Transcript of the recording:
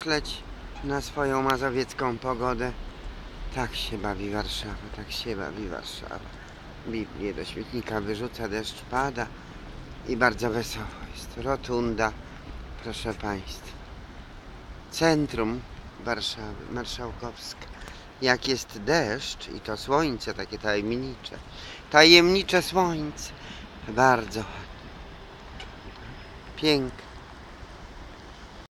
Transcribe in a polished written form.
pomyśleć na swoją mazowiecką pogodę. Tak się bawi Warszawa, tak się bawi Warszawa. Biblię do śmietnika wyrzuca, deszcz pada i bardzo wesoło jest. Rotunda, proszę Państwa. Centrum Warszawy, Marszałkowska. Jak jest deszcz i to słońce takie tajemnicze słońce, bardzo ładnie, piękne.